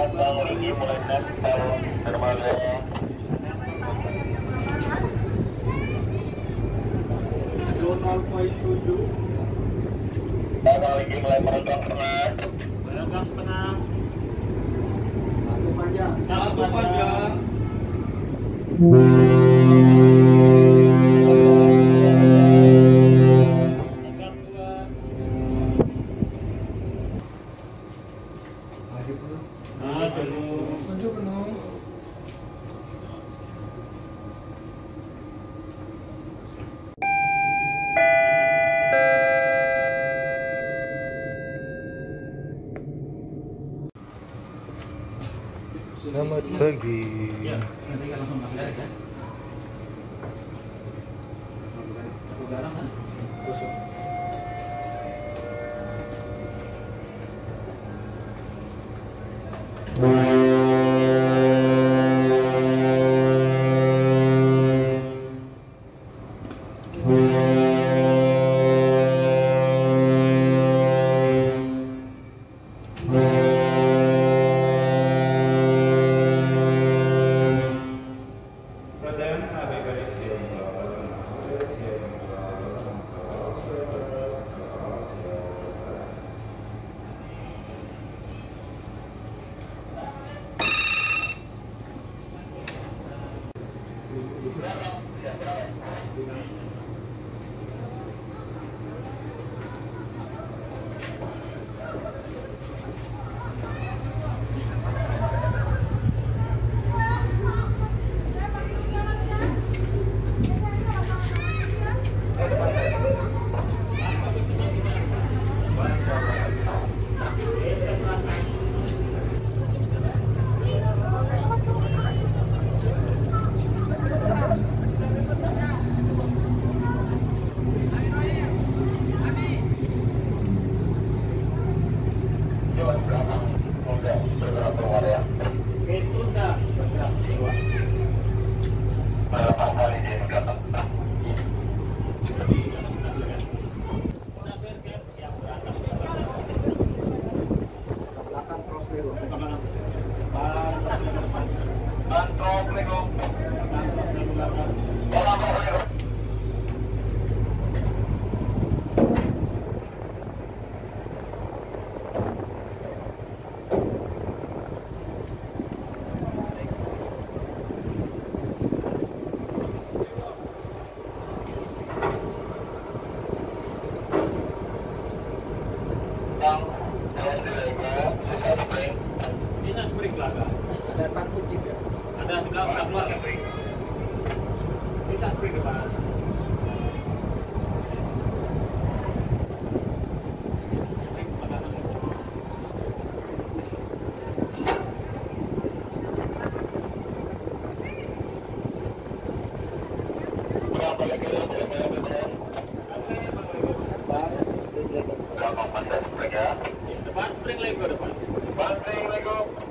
Datang lagi mulai nempel dermaga. Zona 7. Datang lagi mulai meregang tengah. Meregang tengah. Satu panjang. Satu panjang. Selamat pagi. Ya, nanti kalau langsung pakai ya. Garam kan? Busuk. Bisa spring belakang. Ada takut juga. Ada sebelah keluar kan spring. Bisa spring depan. Depan spring lagi ke depan. Depan spring lagi.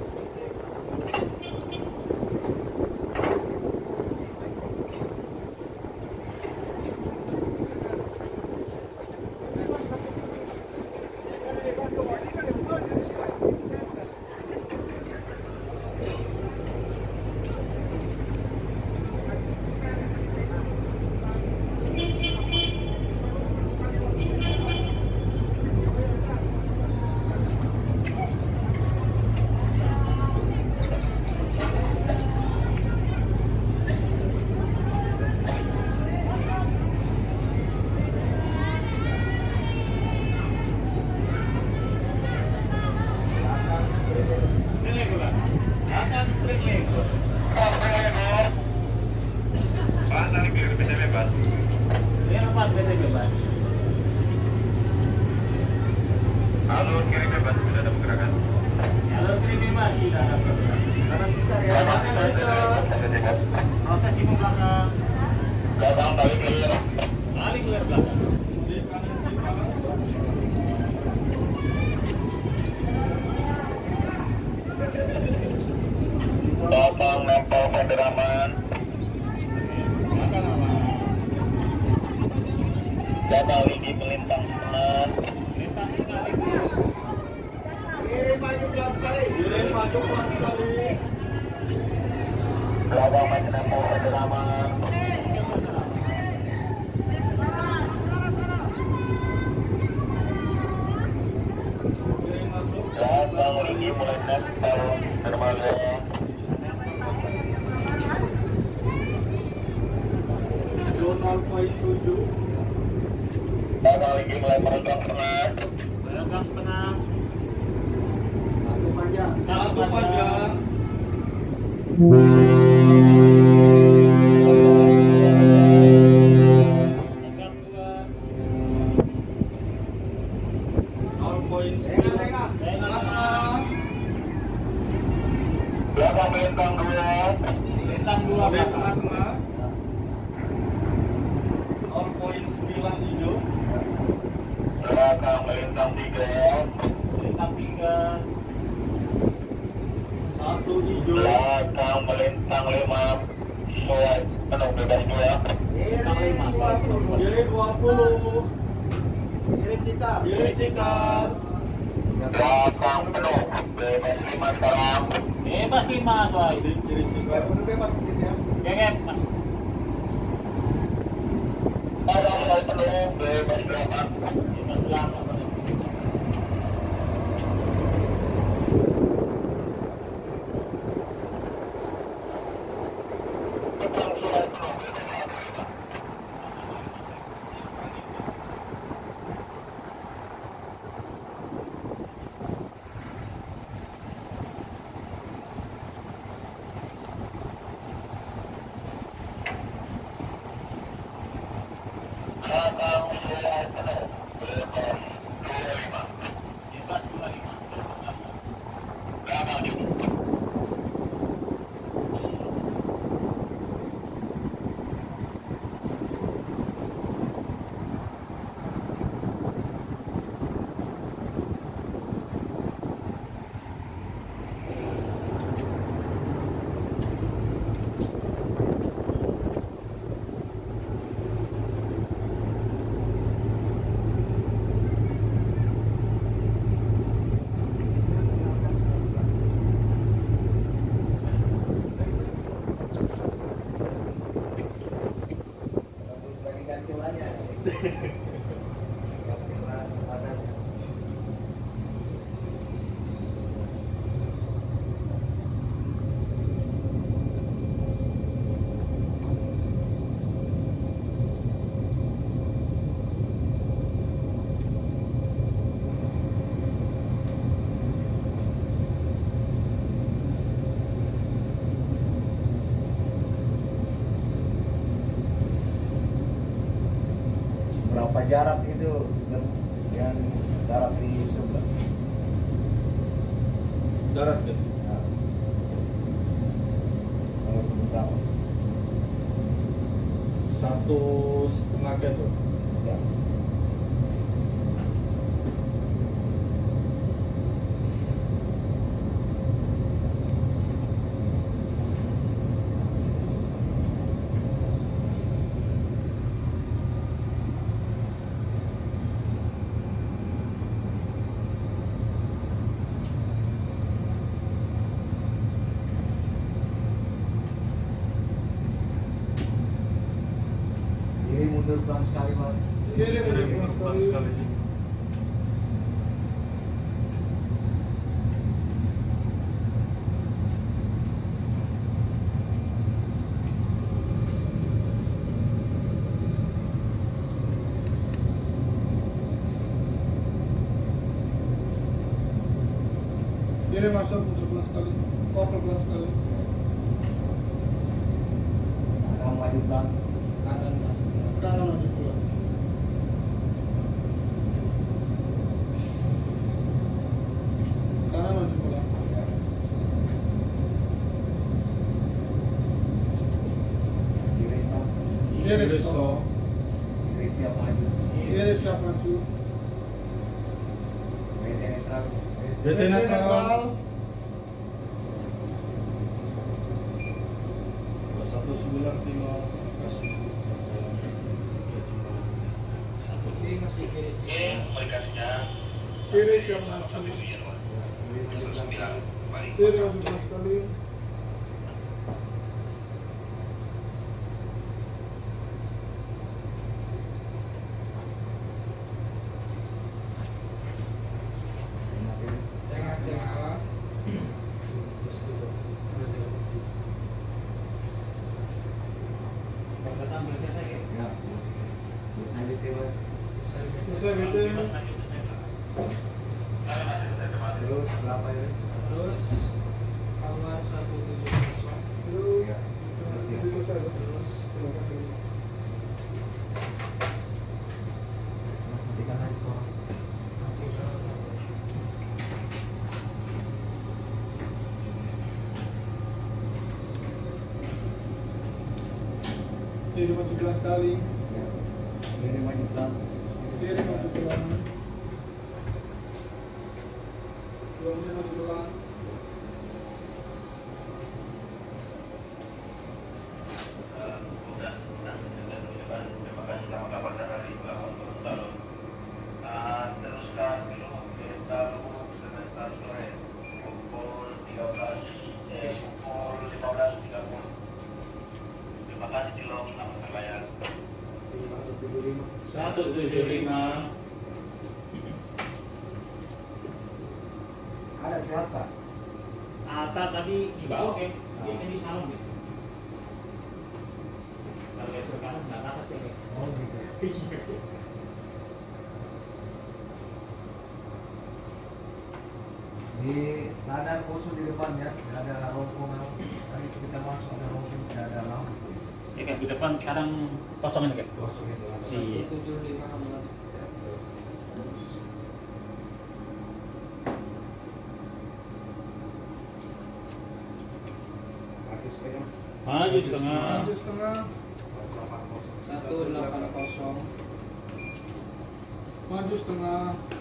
Alur kiri bebas, sudah ada pergerakan. Alur kiri bebas, tidak ada pergerakan. Kanan putar ya. Proses ibu belakang. Belakang balik clear. Balik clear belakang. Belakang nempel penderaman. Data lidi melintang kanan. Melintang sekali. Kiri maju pelan sekali. Kiri maju pelan sekali. Belakang masih nampak kedalaman. Kiri masuk. Belakang lagi mulai nempel dermaga. Zona 0.7. Belakang lagi mulai meregang tengah. Belakang tengah. Satu panjang. Satu panjang. Belakang melintang 2. Melintang 2 tengah-tengah. 0.9 hijau. Belakang melintang 3. Melintang 3. 1 hijau. Belakang melintang 5. Soal penuh bebas 2. Melintang 5. Kiri 20. Kiri cikar. Kiri cikar. Belakang penuh bebas 5 sekarang. Bebas 5 soal. Kiri cikar. Bebas sedikit ya. Gengep mas. Belakang soal penuh bebas 8. Bebas 8. Belakang soal penuh bebas 8. Belakang soal penuh bebas 25. Bebas 25. Belakang juga. Berapa jarak itu yang darat di sebelah? Darat ya. Nah, kalau berapa? 1,5 kilo. Ya. Ini mundur pelan sekali mas. Kiri pelan sekali. Kiri masuk mundur pelan sekali. Kopel pelan sekali. Akan maju pelan. Kanan masuk pelan. Kanan maju pelan. Kiri stop. Kiri stop. Kiri siap maju. Kiri siap maju. BT netral. BT netral. 195 kasih. Ini masih kiri. Ini komunikasinya. Kiri siap maju. Kiri masuk kelas sekali. Tengah-tengah. Datang berjasa ya. Ya. Bisa ditewas. Bisa gitu. Terus berapa ya? Terus kamar 170. Terus Ya. Terus ya. selesai bos. Terus terima kasih. Matikan aja suara. Kiri maju kelas sekali. Ya. Ini maju pelan. Kiri maju pelan. Dua maju pelan. Terima kasih sama kabar dari belakang Gorontalo. Teruskan dulu kita semester sore pukul 15.30. Terima kasih Cilong, selamat berlayar. 175. Ada siapa? Ata tadi di bawah kan? Dia kan di salon gitu. Kalau yang sekarang nggak ke atas ya. Oh gitu. Di ada kosong di depannya, ada rombongan. Tadi kita masuk ada rombongan, tidak ada lampu. Ya kan di depan sekarang kosong ini kan? Kosong itu. Si 175 kamar. Maju setengah. maju setengah. Maju setengah. 180. Maju setengah.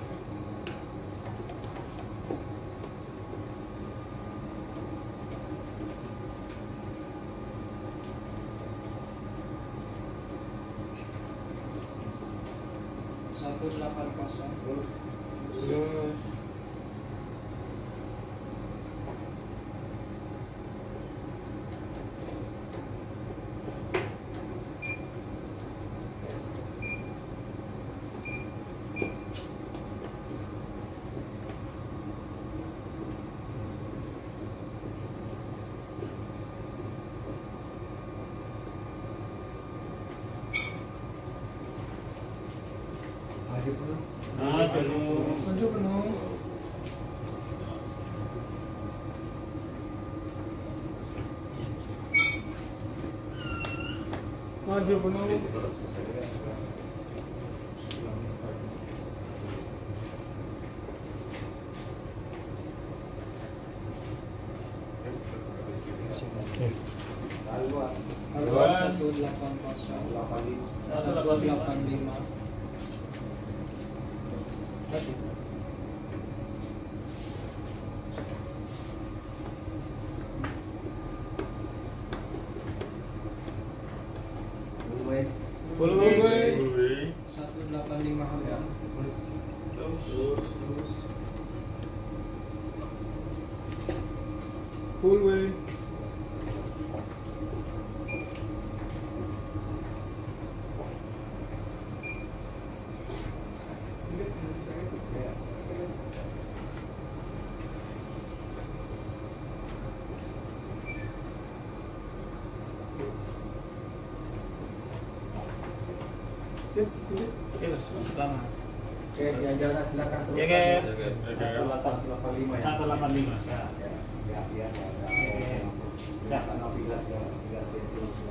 Terus Terus maju dulu. maju penuh. Maju penuh. Haluan. Haluan. 185. Fullway. 185 ya. Terus. Fullway. Selamat. Oke, jalan silakan terus. Ya, Kek. 185 ya. 185. Ya. Ya, ya, ya. Ya. Karena navigasi itu